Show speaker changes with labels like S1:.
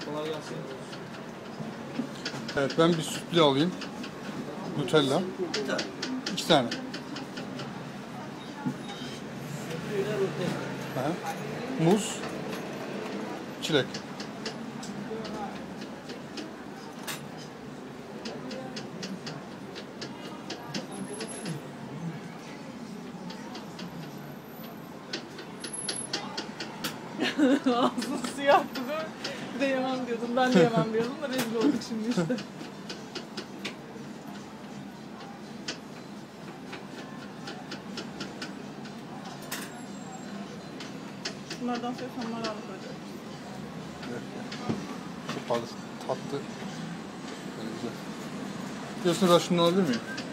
S1: Kolay gelsin.
S2: Evet, ben bir sütlü alayım. Nutella. 2 tane. Aha. Muz. Çilek.
S3: Ağzın siyahtı değil mi? Bir de yemem diyordum, ben de yemem diyordum da rezil olduk şimdi işte. Bunlardan seviyorsan bunları alıp koyacağım.
S2: Evet. Çok fazla tatlı. Böyle güzel. Diyorsun, ben şunu alabilir miyim?